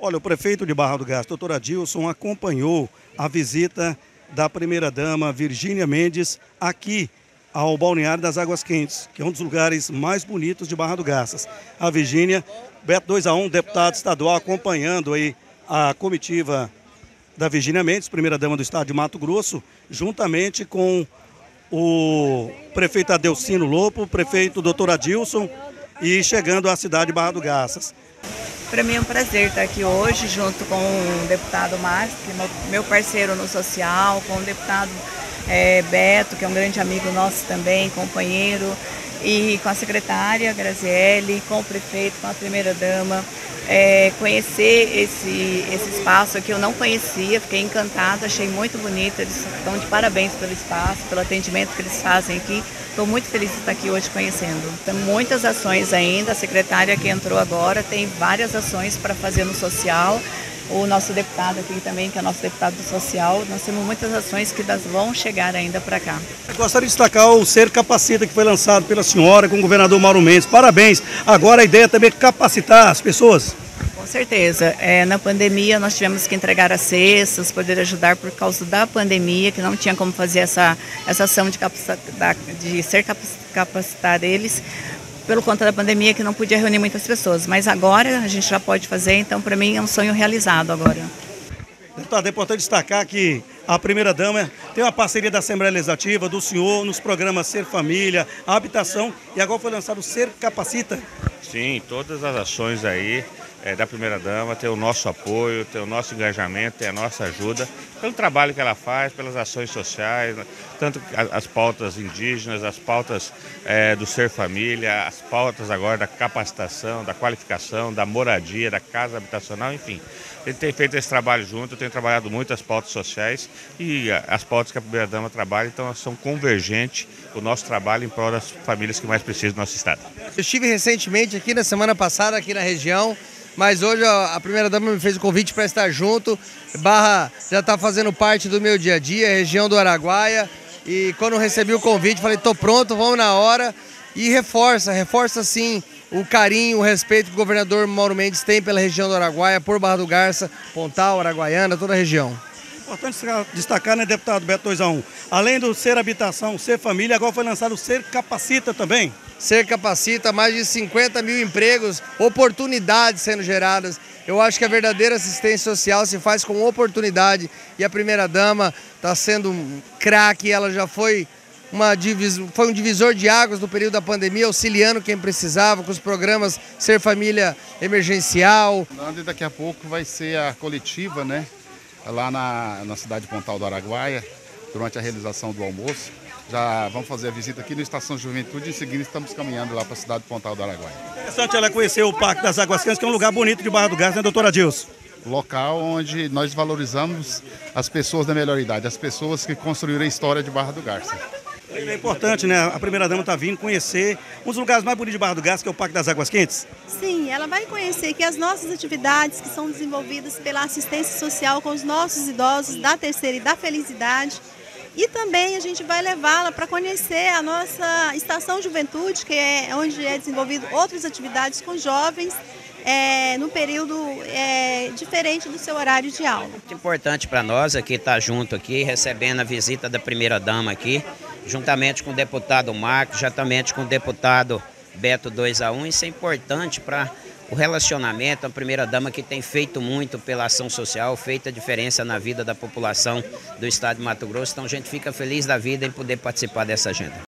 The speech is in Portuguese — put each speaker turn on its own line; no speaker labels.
Olha, o prefeito de Barra do Garça, doutor Adilson, acompanhou a visita da primeira-dama Virgínia Mendes aqui ao Balneário das Águas Quentes, que é um dos lugares mais bonitos de Barra do Garças. A Virgínia, Beto 2-1, deputado estadual, acompanhando aí a comitiva da Virgínia Mendes, primeira-dama do estado de Mato Grosso, juntamente com o prefeito Adelcino Lopo, o prefeito doutor Adilson, e chegando à cidade de Barra do Garças.
Para mim é um prazer estar aqui hoje junto com o deputado Márcio, que é meu parceiro no social, com o deputado Beto, que é um grande amigo nosso também, companheiro, e com a secretária Graziele, com o prefeito, com a primeira-dama. Conhecer esse espaço aqui eu não conhecia, fiquei encantada, achei muito bonito, eles estão de parabéns pelo espaço, pelo atendimento que eles fazem aqui. Estou muito feliz de estar aqui hoje conhecendo. Tem muitas ações ainda, a secretária que entrou agora tem várias ações para fazer no social. O nosso deputado aqui também, que é nosso deputado do social, nós temos muitas ações que vão chegar ainda para cá.
Eu gostaria de destacar o Ser Capacita, que foi lançado pela senhora com o governador Mauro Mendes. Parabéns! Agora a ideia é também capacitar as pessoas.
Com certeza. Na pandemia nós tivemos que entregar as cestas, poder ajudar por causa da pandemia, que não tinha como fazer essa ação de capacitar eles, pelo conta da pandemia que não podia reunir muitas pessoas. Mas agora a gente já pode fazer, então para mim é um sonho realizado agora.
Deputado, é importante destacar que a primeira-dama tem uma parceria da Assembleia Legislativa, do senhor, nos programas Ser Família, Habitação, e agora foi lançado o Ser Capacita.
Sim, todas as ações aí da primeira-dama tem o nosso apoio, tem o nosso engajamento, tem a nossa ajuda, pelo trabalho que ela faz, pelas ações sociais, tanto as pautas indígenas, as pautas do Ser Família, as pautas agora da capacitação, da qualificação, da moradia, da casa habitacional, enfim. Ele tem feito esse trabalho junto, eu tenho trabalhado muito as pautas sociais e as pautas que a primeira-dama trabalha, então são convergentes o nosso trabalho em prol das famílias que mais precisam do nosso estado.
Eu estive recentemente aqui na semana passada, aqui na região, mas hoje a primeira-dama me fez o convite para estar junto. Barra já está fazendo parte do meu dia a dia, região do Araguaia, e quando eu recebi o convite, falei, tô pronto, vamos na hora, e reforça sim o carinho, o respeito que o governador Mauro Mendes tem pela região do Araguaia, por Barra do Garça, Pontal, Araguaiana, toda a região.
Importante destacar, né, deputado Beto 2-1, além do Ser Habitação, Ser Família, agora foi lançado o Ser Capacita também.
Ser Capacita, mais de 50 mil empregos, oportunidades sendo geradas. Eu acho que a verdadeira assistência social se faz com oportunidade e a primeira-dama está sendo um craque, ela já foi um divisor de águas no período da pandemia, auxiliando quem precisava com os programas Ser Família Emergencial.
Daqui a pouco vai ser a coletiva, né, lá na cidade de Pontal do Araguaia, durante a realização do almoço. Já vamos fazer a visita aqui na Estação Juventude e em seguida estamos caminhando lá para a cidade de Pontal do Araguaia.
Interessante ela conhecer o Parque das Águas Quentes, que é um lugar bonito de Barra do Garça, né, doutor Adilson?
Local onde nós valorizamos as pessoas da melhor idade, as pessoas que construíram a história de Barra do Garça.
É importante, né? A primeira-dama está vindo conhecer um dos lugares mais bonitos de Barra do Garça, que é o Parque das Águas Quentes.
Sim, ela vai conhecer que as nossas atividades que são desenvolvidas pela assistência social com os nossos idosos da terceira e da felicidade. E também a gente vai levá-la para conhecer a nossa Estação Juventude, que é onde é desenvolvido outras atividades com jovens, no período diferente do seu horário de aula.
Muito importante para nós aqui estar junto aqui, recebendo a visita da primeira-dama aqui, juntamente com o deputado Marcos, juntamente com o deputado Beto 2-1. Isso é importante para o relacionamento, a primeira-dama que tem feito muito pela ação social, feito a diferença na vida da população do estado de Mato Grosso. Então a gente fica feliz da vida em poder participar dessa agenda.